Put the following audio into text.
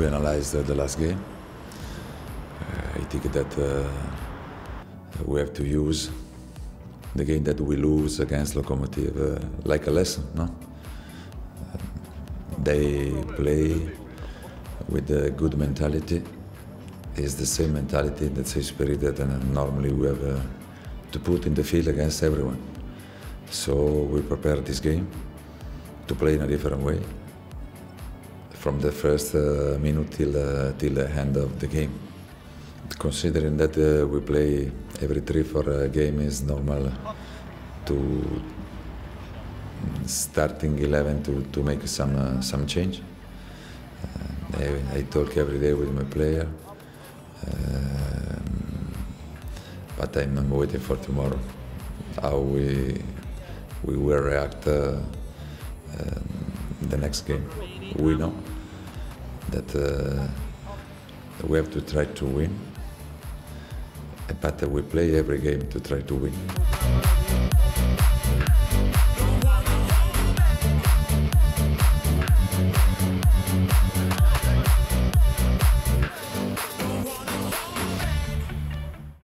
we analyzed the last game. I think that we have to use the game that we lose against Lokomotiv like a lesson, no? They play with a good mentality. It's the same mentality, the same spirit that normally we have to put in the field against everyone. So we prepare this game to play in a different way, from the first minute till the end of the game. Considering that we play every 3-4 game, is normal to starting 11 to make some change. I talk every day with my player, but I'm waiting for tomorrow, how we will react the next game. We know that we have to try to win, but we play every game to try to win.